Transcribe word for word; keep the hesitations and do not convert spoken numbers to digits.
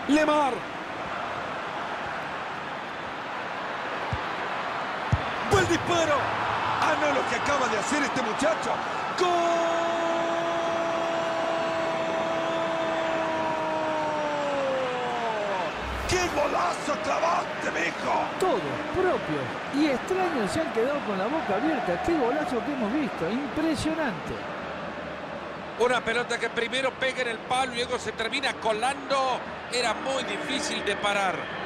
Lemar. ¡Buen disparo! ¡Ah, no, lo que acaba de hacer este muchacho! ¡Gol! ¡Qué golazo clavaste, mijo! Todos propios y extraños se han quedado con la boca abierta. ¡Qué golazo que hemos visto! Impresionante. Una pelota que primero pega en el palo y luego se termina colando. Era muy difícil de parar.